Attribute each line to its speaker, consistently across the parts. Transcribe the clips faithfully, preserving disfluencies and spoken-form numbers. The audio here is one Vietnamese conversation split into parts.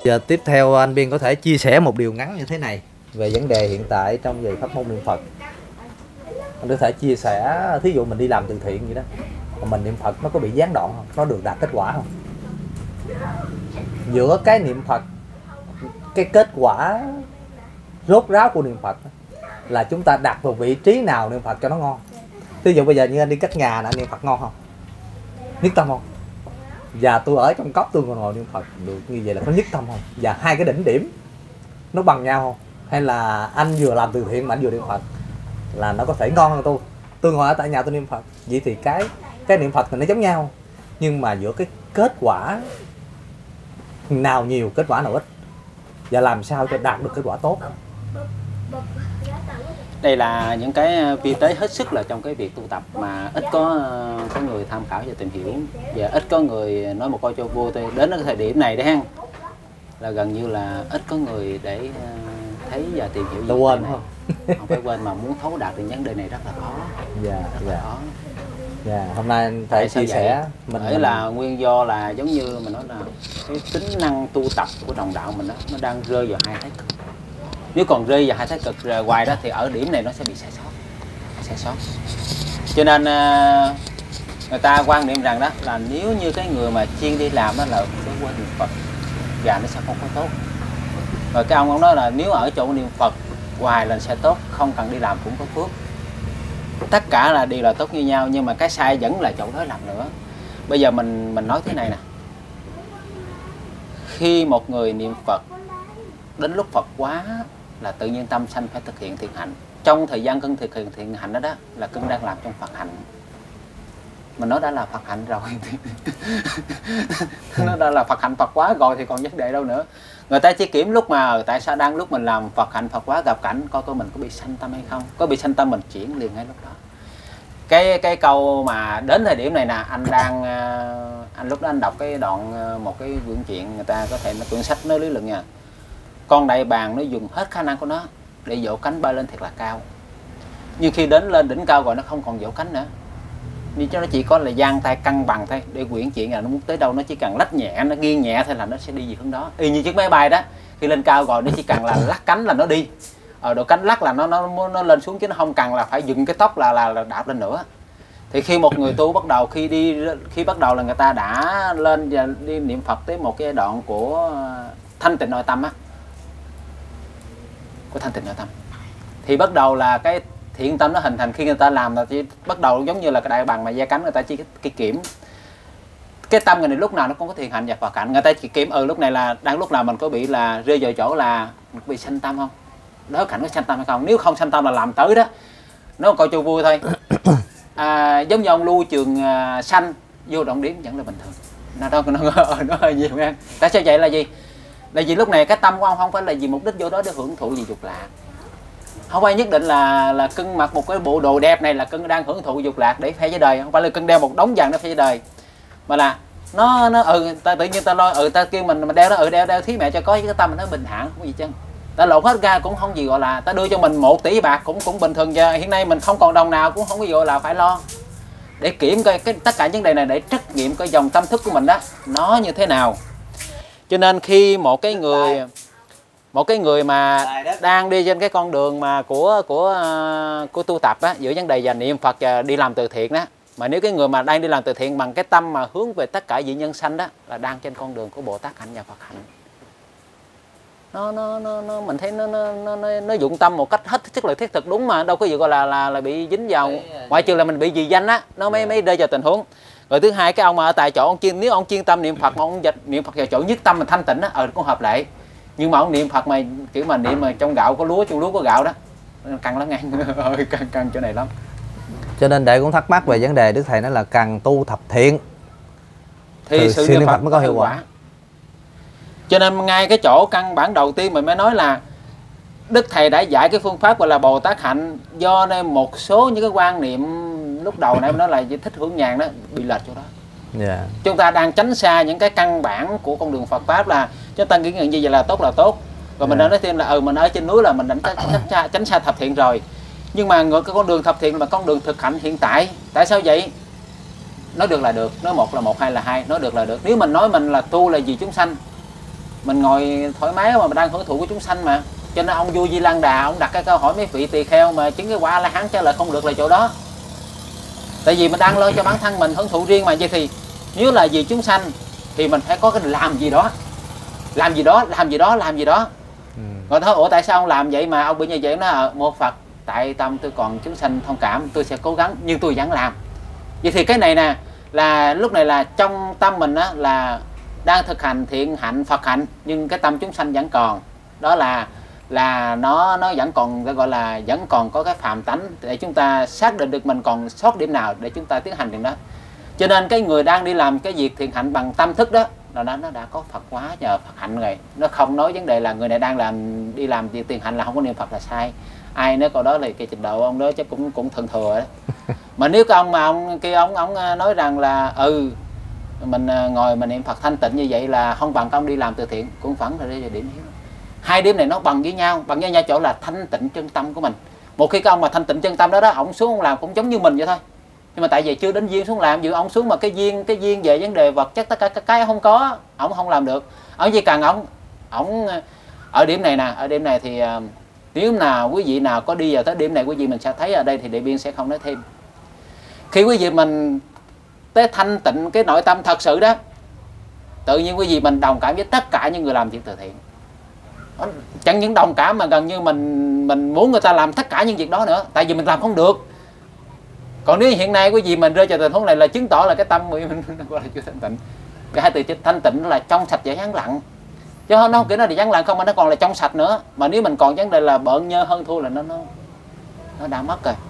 Speaker 1: Giờ tiếp theo anh Biên có thể chia sẻ một điều ngắn như thế này về vấn đề hiện tại trong về pháp môn niệm Phật. Anh có thể chia sẻ, thí dụ mình đi làm từ thiện vậy đó, mà mình niệm Phật nó có bị gián đoạn không? Nó được đạt kết quả không? Giữa cái niệm Phật, cái kết quả rốt ráo của niệm Phật là chúng ta đặt vào vị trí nào niệm Phật cho nó ngon. Ví dụ bây giờ như anh đi cất nhà nè, niệm Phật ngon không? Nhất tâm không? Và tôi ở trong cốc tôi còn ngồi niệm Phật được như vậy là có nhất tâm không? Và hai cái đỉnh điểm nó bằng nhau không? Hay là anh vừa làm từ thiện mà anh vừa niệm Phật là nó có thể ngon hơn tôi? Tôi ngồi ở tại nhà tôi niệm Phật, vậy thì cái cái niệm Phật thì nó giống nhau, nhưng mà giữa cái kết quả nào nhiều, kết quả nào ít, và làm sao cho đạt được kết quả tốt.
Speaker 2: Đây là những cái vi tế hết sức là trong cái việc tu tập mà ít có có người tham khảo và tìm hiểu, và ít có người nói một câu cho vui. Tôi đến cái thời điểm này đấy ha, là gần như là ít có người để thấy và tìm hiểu.
Speaker 1: Tôi quên không?
Speaker 2: Không phải quên, mà muốn thấu đạt được vấn đề này rất là khó.
Speaker 1: Dạ,
Speaker 2: rất
Speaker 1: dạ.
Speaker 2: là khó.
Speaker 1: Dạ, hôm nay anh phải chia sẻ
Speaker 2: mình bởi là nguyên do là giống như mình nói là cái tính năng tu tập của đồng đạo mình đó, nó đang rơi vào hai thái cực. Nếu còn rơi vào hai thái cực hoài đó thì ở điểm này nó sẽ bị sai sót, sai sót. Cho nên người ta quan niệm rằng đó là nếu như cái người mà chuyên đi làm đó là sẽ quên niệm Phật và nó sẽ không có tốt. Rồi cái ông ông nói là nếu ở chỗ niệm Phật hoài là sẽ tốt, không cần đi làm cũng có phước. Tất cả là đều là tốt như nhau, nhưng mà cái sai vẫn là chỗ đó làm nữa. Bây giờ mình mình nói thế này nè, khi một người niệm Phật đến lúc Phật quá là tự nhiên tâm sanh phải thực hiện thiện hạnh. Trong thời gian cưng thực hiện thiện hạnh đó đó là cưng đang làm trong Phật hạnh. Mình nói đã là Phật hạnh rồi nó đã là Phật hạnh Phật quá rồi thì còn vấn đề đâu nữa. Người ta chỉ kiểm lúc mà tại sao đang lúc mình làm Phật hạnh Phật quá gặp cảnh coi coi mình có bị sanh tâm hay không. Có bị sanh tâm mình chuyển liền ngay lúc đó. Cái cái câu mà đến thời điểm này nè, anh đang anh lúc đó anh đọc cái đoạn một cái quyển truyện, người ta có thể nó quyển sách nói lý luận nha. Con đại bàng nó dùng hết khả năng của nó để vỗ cánh bay lên thật là cao, nhưng khi đến lên đỉnh cao rồi nó không còn vỗ cánh nữa, nhưng cho nó chỉ có là giang tay cân bằng thôi. Để quyển chuyện là nó muốn tới đâu nó chỉ cần lách nhẹ, nó nghiêng nhẹ thôi là nó sẽ đi về hướng đó. Y như chiếc máy bay đó, khi lên cao rồi nó chỉ cần là lắc cánh là nó đi, ở độ cánh lắc là nó nó nó lên xuống, chứ nó không cần là phải dừng cái tốc là là, là đạp lên nữa. Thì khi một người tu bắt đầu khi đi khi bắt đầu là người ta đã lên và đi niệm Phật tới một cái đoạn của thanh tịnh nội tâm á, của thanh tịnh nội tâm, thì bắt đầu là cái thiện tâm nó hình thành. Khi người ta làm là chỉ bắt đầu giống như là cái đại bàng mà gia cánh, người ta chỉ cái kiểm cái tâm người này lúc nào nó cũng có thiện hạnh và Phật hạnh. Người ta chỉ kiểm ừ lúc này là đang lúc nào mình có bị là rơi vào chỗ là mình có bị sanh tâm không, đó cảnh có sanh tâm hay không. Nếu không sanh tâm là làm tới đó, nó coi cho vui thôi. À, giống như ông lưu trường à, sanh vô động điểm vẫn là bình thường, nó đâu nó, nó, nó hơi nhiều nha. Tại sao vậy là gì? Là vì lúc này cái tâm của ông không phải là vì mục đích vô đó để hưởng thụ gì dục lạc. Không phải nhất định là là cưng mặc một cái bộ đồ đẹp này là cưng đang hưởng thụ dục lạc để phê với đời. Không phải là cưng đeo một đống vàng để phê với đời, mà là nó nó ừ ta tự nhiên ta lo ừ ta kêu mình mà đeo nó ừ đeo đeo thí mẹ cho có, với cái tâm nó bình thản không gì chân. Ta lột hết ra cũng không gì gọi là ta đưa cho mình một tỷ bạc cũng cũng bình thường. Giờ hiện nay mình không còn đồng nào cũng không có gì gọi là phải lo. Để kiểm coi cái tất cả vấn đề này để trắc nghiệm coi dòng tâm thức của mình đó nó như thế nào. Cho nên khi một cái người một cái người mà đang đi trên cái con đường mà của của của tu tập á, giữa vấn đề và niệm Phật và đi làm từ thiện đó, mà nếu cái người mà đang đi làm từ thiện bằng cái tâm mà hướng về tất cả vị nhân sanh đó là đang trên con đường của Bồ Tát hạnh và Phật hạnh. Nó nó nó, nó mình thấy nó nó nó nó dụng tâm một cách hết sức là thiết thực đúng, mà đâu có gì gọi là là là bị dính vào, ngoại trừ là mình bị gì danh á, nó mới mới rơi vào tình huống. Rồi thứ hai, cái ông mà ở tại chỗ ông chuyên nếu ông chuyên tâm niệm Phật mà ông dịch niệm Phật vào chỗ nhất tâm mình thanh tịnh á, ờ cũng hợp lệ. Nhưng mà ông niệm Phật mà kiểu mà niệm mà trong gạo có lúa, trong lúa có gạo đó, căng lắm nghe, ơi căng căng chỗ này lắm.
Speaker 1: Cho nên đệ cũng thắc mắc về vấn đề Đức Thầy nói là cần tu thập thiện
Speaker 2: thì
Speaker 1: Từ
Speaker 2: sự niệm Phật
Speaker 1: mới có hiệu quả. quả.
Speaker 2: Cho nên ngay cái chỗ căn bản đầu tiên mình mới nói là Đức Thầy đã dạy cái phương pháp gọi là Bồ Tát hạnh, do nên một số những cái quan niệm lúc đầu này nó là thích hưởng nhàn đó bị lệch chỗ đó. Yeah. Chúng ta đang tránh xa những cái căn bản của con đường Phật pháp, là chúng ta nghĩ như vậy là tốt là tốt. Rồi yeah. mình đã nói thêm là ừ mình ở trên núi là mình đã tránh, tránh, xa, tránh xa thập thiện rồi. Nhưng mà ngược cái con đường thập thiện là con đường thực hành hiện tại. Tại sao vậy? Nói được là được, nói một là một, hai là hai, nói được là được. Nếu mình nói mình là tu là vì chúng sanh, mình ngồi thoải mái mà mình đang hưởng thụ của chúng sanh mà. Cho nên ông vua Di Lăng Đà ông đặt cái câu hỏi mấy vị tỳ kheo mà chứng cái quả A La Hán trả lời không được là chỗ đó. Tại vì mình đang lo cho bản thân mình hưởng thụ riêng mà. Vậy thì nếu là vì chúng sanh thì mình phải có cái làm gì đó, làm gì đó, làm gì đó, làm gì đó. Ừ. Rồi thôi, ủa tại sao ông làm vậy mà ông bị như vậy? Nó một Phật, tại tâm tôi còn chúng sanh thông cảm, tôi sẽ cố gắng nhưng tôi vẫn làm. Vậy thì cái này nè là lúc này là trong tâm mình á là đang thực hành thiện hạnh Phật hạnh, nhưng cái tâm chúng sanh vẫn còn. Đó là là nó nó vẫn còn gọi là vẫn còn có cái phàm tánh để chúng ta xác định được mình còn sót điểm nào để chúng ta tiến hành chuyện đó. Cho nên cái người đang đi làm cái việc thiện hạnh bằng tâm thức đó là nó nó đã có Phật hóa nhờ Phật hạnh rồi. Nó không nói vấn đề là người này đang làm đi làm việc thiện hạnh là không có niệm Phật là sai. Ai nói câu đó là cái trình độ ông đó chắc cũng cũng thượng thừa đó. Mà nếu cái ông mà ông kia ông ông nói rằng là ừ mình ngồi mình niệm Phật thanh tịnh như vậy là không bằng ông đi làm từ thiện, cũng phẳng rồi. Đây là điểm yếu. Hai điểm này nó bằng với nhau, bằng với nhau chỗ là thanh tịnh chân tâm của mình. Một khi cái ông mà thanh tịnh chân tâm đó đó, ông xuống ông làm cũng giống như mình vậy thôi. Nhưng mà tại vì chưa đến duyên xuống làm, dù ông xuống mà cái duyên cái duyên về vấn đề vật chất tất cả các cái không có, ông không làm được. Ông chỉ cần ông ông ở điểm này nè, ở điểm này thì uh, nếu nào quý vị nào có đi vào tới điểm này, quý vị mình sẽ thấy ở đây thì Địa Biên sẽ không nói thêm. Khi quý vị mình tới thanh tịnh cái nội tâm thật sự đó, tự nhiên quý vị mình đồng cảm với tất cả những người làm việc từ thiện. Chẳng những đồng cảm mà gần như mình mình muốn người ta làm tất cả những việc đó nữa, tại vì mình làm không được. Còn nếu hiện nay quý vị mình rơi vào tình huống này là chứng tỏ là cái tâm mình gọi là chưa thanh tịnh. Cái hai từ thanh tịnh nó là trong sạch và vắng lặng, chứ nó không kiểu nó thì vắng lặng không mà nó còn là trong sạch nữa. Mà nếu mình còn vấn đề là bợn nhơ hơn thua là nó nó nó đã mất rồi.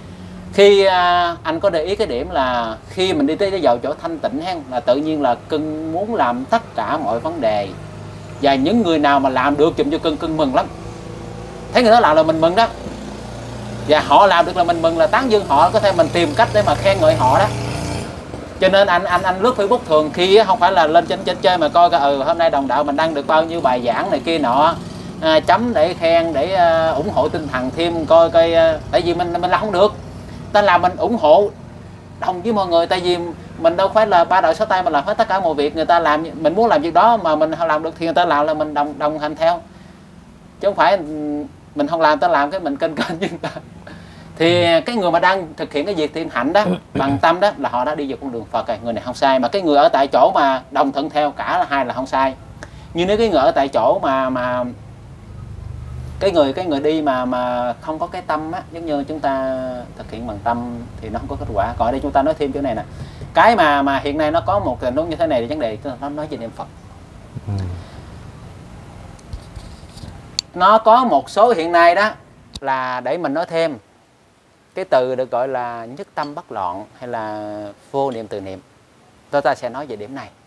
Speaker 2: Khi à, anh có để ý cái điểm là khi mình đi tới cái vào chỗ thanh tịnh hen, là tự nhiên là cưng muốn làm tất cả mọi vấn đề. Và những người nào mà làm được chùm cho cưng, cưng mừng lắm. Thấy người đó làm là mình mừng đó. Và họ làm được là mình mừng, là tán dương họ, có thể mình tìm cách để mà khen ngợi họ đó. Cho nên anh anh anh lướt Facebook thường khi không phải là lên trên trên chơi mà coi coi ừ hôm nay đồng đạo mình đăng được bao nhiêu bài giảng này kia nọ, à, chấm để khen để à, ủng hộ tinh thần thêm coi coi à, tại vì mình mình làm không được, ta làm mình ủng hộ đồng với mọi người, tại vì mình đâu phải là ba đạo sáu tay mà làm hết tất cả mọi việc. Người ta làm mình muốn làm việc đó mà mình làm được thì người ta làm là mình đồng đồng hành theo, chứ không phải mình không làm ta làm cái mình kênh kênh với người ta. Thì cái người mà đang thực hiện cái việc thiện hạnh đó bằng tâm đó là họ đã đi vào con đường Phật rồi, người này không sai. Mà cái người ở tại chỗ mà đồng thuận theo cả là hai là không sai. Nhưng nếu cái người ở tại chỗ mà mà cái người cái người đi mà mà không có cái tâm á, giống như chúng ta thực hiện bằng tâm thì nó không có kết quả. Còn ở đây chúng ta nói thêm chỗ này nè, cái mà mà hiện nay nó có một tình huống như thế này thì vấn đề nó nói về niệm Phật. Ừ. Nó có một số hiện nay đó là để mình nói thêm cái từ được gọi là nhất tâm bất loạn hay là vô niệm từ niệm. Tôi ta sẽ nói về điểm này.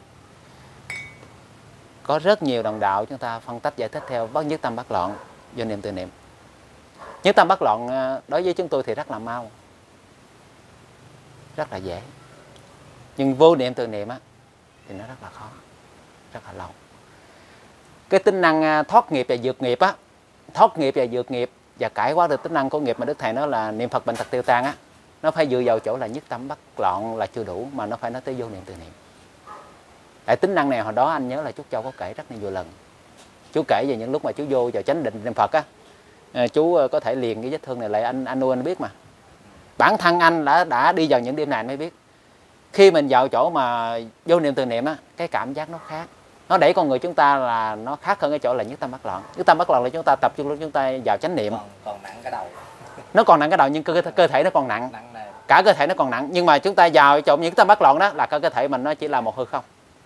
Speaker 2: Có rất nhiều đồng đạo chúng ta phân tích giải thích theo bất nhất tâm bất loạn, vô niệm từ niệm. Nhất tâm bất loạn đối với chúng tôi thì rất là mau, rất là dễ. Nhưng vô niệm từ niệm á thì nó rất là khó, rất là lâu. Cái tính năng thoát nghiệp và vượt nghiệp á, thoát nghiệp và vượt nghiệp và cải hóa được tính năng của nghiệp mà Đức Thầy nói là niệm Phật bệnh tật tiêu tan á, nó phải dựa vào chỗ là nhất tâm bất loạn là chưa đủ, mà nó phải nói tới vô niệm từ niệm. Tại tính năng này hồi đó anh nhớ là chú Châu có kể rất nhiều lần. Chú kể về những lúc mà chú vô vào chánh định niệm Phật á, chú có thể liền cái vết thương này lại. Anh anh nuôi anh biết mà. Bản thân anh đã đã đi vào những đêm này mới biết. Khi mình vào chỗ mà vô niệm từ niệm á, cái cảm giác nó khác. Nó đẩy con người chúng ta là nó khác hơn cái chỗ là nhất tâm bất loạn. Nhất tâm bất loạn là chúng ta tập trung lúc chúng ta vào chánh niệm.
Speaker 1: Còn, còn nặng cái đầu.
Speaker 2: Nó còn nặng cái đầu nhưng cơ, cơ thể nó còn nặng. nặng Cả cơ thể nó còn nặng. Nhưng mà chúng ta vào chỗ những tâm bất loạn đó là cả cơ thể mình nó chỉ là một hư không.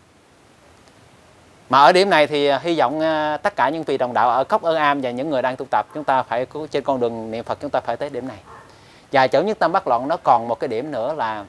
Speaker 2: Mà ở điểm này thì hy vọng tất cả những vị đồng đạo ở Cốc Ơn Am và những người đang tu tập, chúng ta phải trên con đường niệm Phật chúng ta phải tới điểm này. Và chỗ nhất tâm bất loạn nó còn một cái điểm nữa là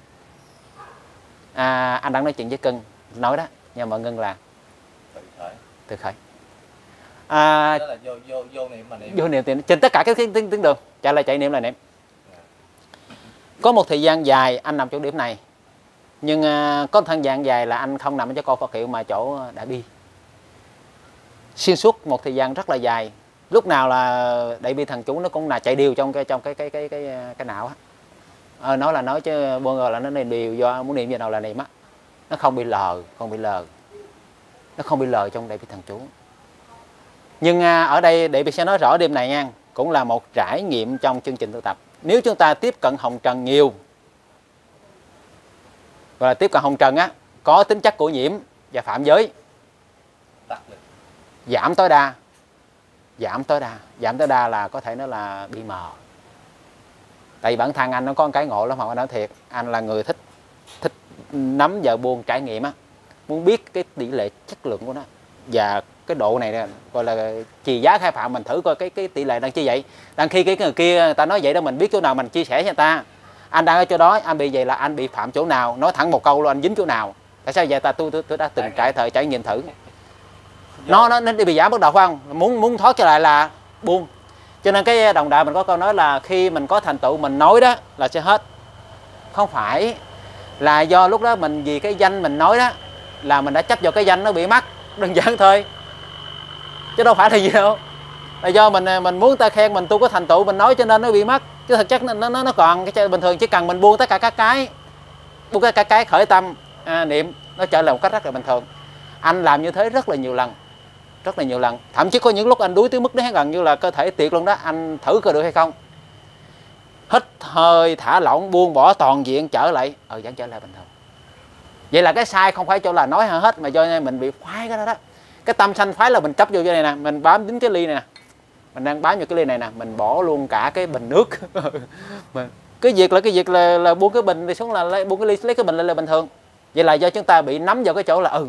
Speaker 2: à, anh đang nói chuyện với Cưng nói đó, nhưng mà Ngân là từ khởi, từ khởi. À, đó là vô, vô, vô niệm mà niệm. Vô niệm thì trên tất cả các tiếng, tiếng, tiếng đường trả lời chạy niệm là niệm. Có một thời gian dài anh nằm chỗ điểm này, nhưng uh, có một thời gian dài là anh không nằm ở chỗ con Phật hiệu mà chỗ Đại Bi. Xuyên suốt một thời gian rất là dài, lúc nào là Đại Bi Thần Chú nó cũng là chạy đều trong cái trong cái cái cái cái cái, cái não á. Ờ, nói là nói chứ buông rồi là nó này đều do muốn niệm giờ nào là niệm á, nó không bị lờ, không bị lờ, nó không bị lờ trong Đại Bi Thần Chú. Nhưng à, ở đây để mình sẽ nói rõ đêm này nha, cũng là một trải nghiệm trong chương trình tu tập. Nếu chúng ta tiếp cận hồng trần nhiều, gọi là tiếp cận hồng trần á, có tính chất của nhiễm và phạm giới, giảm tối đa, giảm tối đa, giảm tối đa là có thể nói là bị mờ. Tại vì bản thân anh nó có một cái ngộ lắm, mà anh nói thiệt, anh là người thích thích nắm giờ buông trải nghiệm á, muốn biết cái tỷ lệ chất lượng của nó và cái độ này nè, gọi là trì giá khai phạm, mình thử coi cái cái tỷ lệ đang chi vậy. Đang khi cái người kia người ta nói vậy đó, mình biết chỗ nào mình chia sẻ cho người ta. Anh đang ở chỗ đó, anh bị vậy là anh bị phạm chỗ nào, nói thẳng một câu luôn, anh dính chỗ nào. Tại sao vậy ta? Tôi tôi, tôi đã từng trải thời trải nghiệm thử. Nó nó nó đi bị giảm bắt đầu phải không? Muốn muốn thoát trở lại là buông. Cho nên cái đồng đạo mình có câu nói là khi mình có thành tựu mình nói đó là sẽ hết. Không phải là do lúc đó mình vì cái danh mình nói đó là mình đã chấp vào cái danh nó bị mắc, đơn giản thôi. Chứ đâu phải là gì đâu. Là do mình mình muốn ta khen mình tôi có thành tựu mình nói cho nên nó bị mắc. Chứ thực chất nó nó nó còn cái bình thường chỉ cần mình buông tất cả các cái, buông tất cả cái khởi tâm à, niệm nó trở lại một cách rất là bình thường. Anh làm như thế rất là nhiều lần, rất là nhiều lần. Thậm chí có những lúc anh đuối tới mức đấy gần như là cơ thể tiệt luôn đó, anh thử coi được hay không. Hít hơi thả lỏng buông bỏ toàn diện trở lại, ờ vẫn trở lại bình thường. Vậy là cái sai không phải chỗ là nói hết, mà do mình bị khoái cái đó đó. Cái tâm sanh phái là mình chấp vô cái này nè, mình bám dính cái ly này nè, mình đang bám vào cái ly này nè, mình bỏ luôn cả cái bình nước. Cái việc là cái việc là, là buông cái bình đi xuống là lấy, buông cái ly lấy cái bình lên là bình thường. Vậy là do chúng ta bị nắm vào cái chỗ là ừ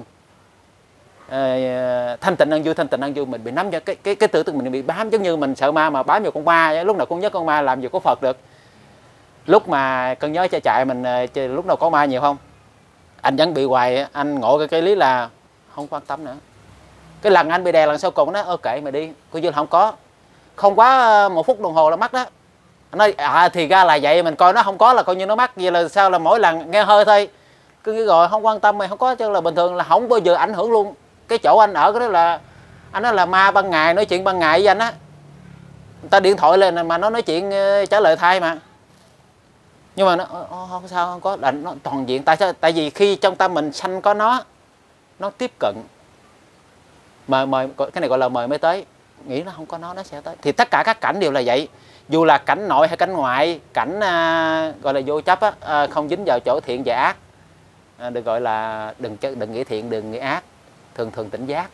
Speaker 2: à, thanh tịnh ăn vui, thanh tịnh ăn vui, mình bị nắm vào cái cái cái tự tưởng mình bị bám, giống như mình sợ ma mà bám vào con ma, lúc nào cũng nhớ con ma làm gì có Phật được. Lúc mà cơn nhớ chạy chạy mình lúc nào có ma nhiều không, anh vẫn bị hoài. Anh ngộ cái cái lý là không quan tâm nữa. Cái lần anh bị đè lần sau cùng nó ok mà đi, coi như là không có, không quá một phút đồng hồ là mắc đó. Anh nói à thì ra là vậy, mình coi nó không có là coi như nó mắc. Vậy là sao là mỗi lần nghe hơi thôi cứ nghĩ rồi không quan tâm, mày không có chứ là bình thường, là không bao giờ ảnh hưởng luôn. Cái chỗ anh ở cái đó là anh nói là ma ban ngày, nói chuyện ban ngày với anh á, người ta điện thoại lên mà nó nói chuyện trả lời thay mà. Nhưng mà nó không sao, không có, là nó toàn diện. Tại sao? Tại vì khi trong tâm mình sanh có nó, nó tiếp cận, mời mời cái này gọi là mời mới tới, nghĩ nó không có nó nó sẽ tới. Thì tất cả các cảnh đều là vậy, dù là cảnh nội hay cảnh ngoại, cảnh à, gọi là vô chấp á, à, không dính vào chỗ thiện và ác, à, được gọi là đừng đừng nghĩ thiện đừng nghĩ ác, thường thường tỉnh giác.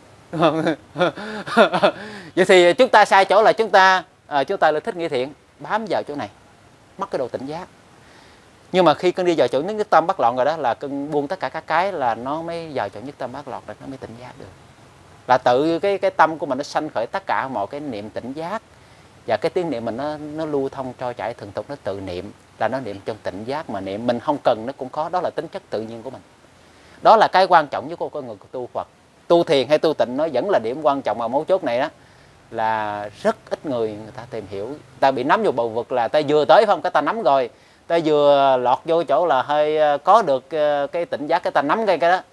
Speaker 2: Vậy thì chúng ta sai chỗ là chúng ta à, chúng ta là thích nghĩ thiện, bám vào chỗ này, mất cái độ tỉnh giác. Nhưng mà khi cơn đi vào chỗ nhất tâm bất loạn rồi đó, là cơn buông tất cả các cái là nó mới vào chỗ nhất tâm bất loạn, rồi nó mới tỉnh giác được. Là tự cái cái tâm của mình nó sanh khởi tất cả mọi cái niệm tỉnh giác, và cái tiếng niệm mình nó nó lưu thông trôi chảy thường tục, nó tự niệm, là nó niệm trong tỉnh giác mà niệm, mình không cần nó cũng có. Đó là tính chất tự nhiên của mình. Đó là cái quan trọng với cô con người tu Phật, tu thiền hay tu tịnh, nó vẫn là điểm quan trọng mà mấu chốt này đó, là rất ít người người ta tìm hiểu. Ta bị nắm vô bầu vực là ta vừa tới không, cái ta nắm rồi, ta vừa lọt vô chỗ là hơi có được cái tỉnh giác, cái ta nắm cái cái đó,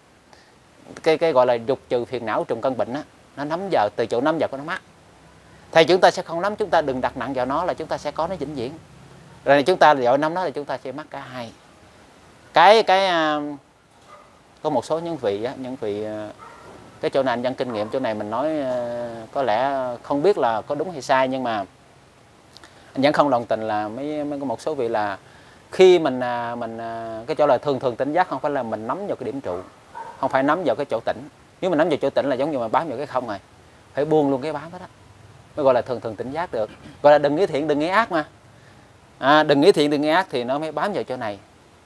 Speaker 2: cái cái gọi là dục trừ phiền não trùng căn bệnh á, nó nắm vào, từ chỗ nắm vào có nó mắc. Thì chúng ta sẽ không nắm, chúng ta đừng đặt nặng vào nó là chúng ta sẽ có nó vĩnh viễn. Rồi chúng ta dội nắm nó thì chúng ta sẽ mắc cả hai. Cái cái có một số những vị á, những vị cái chỗ này anh dân kinh nghiệm, chỗ này mình nói có lẽ không biết là có đúng hay sai, nhưng mà anh vẫn không đồng tình là mấy, mấy có một số vị là khi mình mình cái chỗ là thường thường tỉnh giác không phải là mình nắm vào cái điểm trụ, không phải nắm vào cái chỗ tỉnh. Nếu mình nắm vào chỗ tỉnh là giống như mà bám vào cái không rồi, phải buông luôn cái bám đó, đó mới gọi là thường thường tỉnh giác được. Gọi là đừng nghĩ thiện đừng nghĩ ác mà, à, đừng nghĩ thiện đừng nghĩ ác thì nó mới bám vào chỗ này.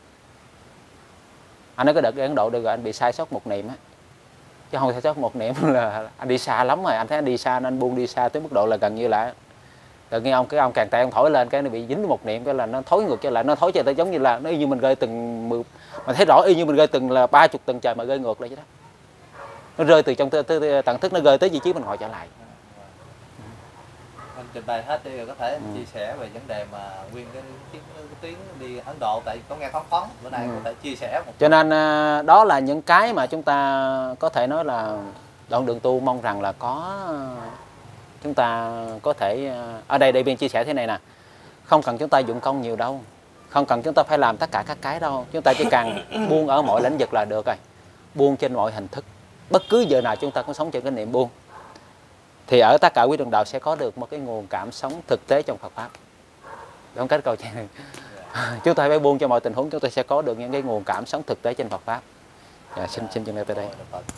Speaker 2: Anh nói cái đợt Ấn Độ được rồi, anh bị sai sót một niệm á, chứ không sai sót một niệm là anh đi xa lắm rồi. Anh thấy anh đi xa nên anh buông đi xa tới mức độ là gần như là tự nhiên ông cái ông càng tệ ông thổi lên cái nó bị dính một niệm, cái là nó thối ngược trở lại, nó thối trở tới giống như là nó y như mình rơi từng mười, mà thấy rõ y như mình rơi từng là ba chục tầng trời mà rơi ngược lại vậy đó. Nó rơi từ trong tận thức, nó rơi tới vị trí mình ngồi trở lại.
Speaker 3: Mình trình bày hết đi rồi có thể ừ. chia sẻ về vấn đề mà nguyên cái, cái, cái tuyến đi Ấn Độ, tại có nghe thoáng thoáng bữa nay ừ. có thể chia sẻ một.
Speaker 2: Cho nên đó là những cái mà chúng ta có thể nói là đoạn đường tu mong rằng là có chúng ta có thể ở đây đây bên chia sẻ thế này nè, không cần chúng ta dụng công nhiều đâu, không cần chúng ta phải làm tất cả các cái đâu, chúng ta chỉ cần buông ở mọi lĩnh vực là được rồi, buông trên mọi hình thức, bất cứ giờ nào chúng ta cũng sống trên cái niệm buông. thì ở tất cả quý đồng đạo sẽ có được một cái nguồn cảm sống thực tế trong Phật pháp. Đúng cách câu chuyện này. Chúng ta phải buông cho mọi tình huống, chúng ta sẽ có được những cái nguồn cảm sống thực tế trên Phật pháp. Dạ, xin xin dừng lại tới đây.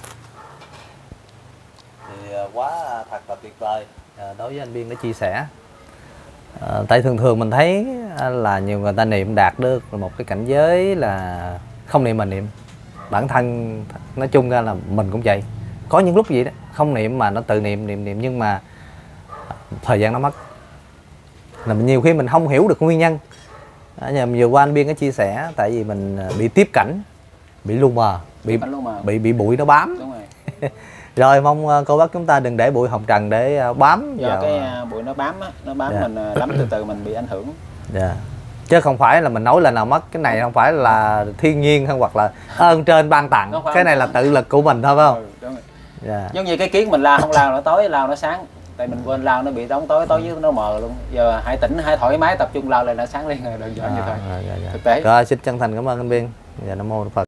Speaker 3: Thì quá thật là tuyệt vời.
Speaker 1: À, đối với anh Biên đã chia sẻ. À, tại thường thường mình thấy là nhiều người ta niệm đạt được một cái cảnh giới là không niệm mà niệm. Bản thân nói chung ra là mình cũng vậy. Có những lúc vậy đó, không niệm mà nó tự niệm niệm niệm nhưng mà thời gian nó mất. Là nhiều khi mình không hiểu được nguyên nhân. À, vừa qua anh Biên có chia sẻ tại vì mình bị tiếp cảnh, bị lu mờ, bị bị bị bụi nó bám.
Speaker 2: Đúng rồi.
Speaker 1: Rồi mong cô bác chúng ta đừng để bụi hồng trần để bám
Speaker 2: Do
Speaker 1: vào...
Speaker 2: cái bụi nó bám á, nó bám
Speaker 1: Dạ.
Speaker 2: mình lắm từ từ mình bị ảnh hưởng.
Speaker 1: Dạ. Chứ không phải là mình nói là nào mất, cái này không phải là thiên nhiên hay hoặc là ơn trên ban tặng, cái này là tự lực của mình thôi phải không?
Speaker 2: Ừ, đúng rồi.
Speaker 1: Dạ.
Speaker 2: Giống như cái kiến mình lao không lao nó tối, lao nó sáng. Tại mình quên lao nó bị đóng tối, tối với nó mờ luôn. Giờ hãy tỉnh, hãy thoải mái tập trung lao lên nó sáng liền rồi, đơn giản như
Speaker 1: À,
Speaker 2: thôi.
Speaker 1: dạ, dạ, dạ.
Speaker 2: Thực tế.
Speaker 1: Rồi xin chân thành cảm ơn anh Biên. Dạ, Nam mô Phật.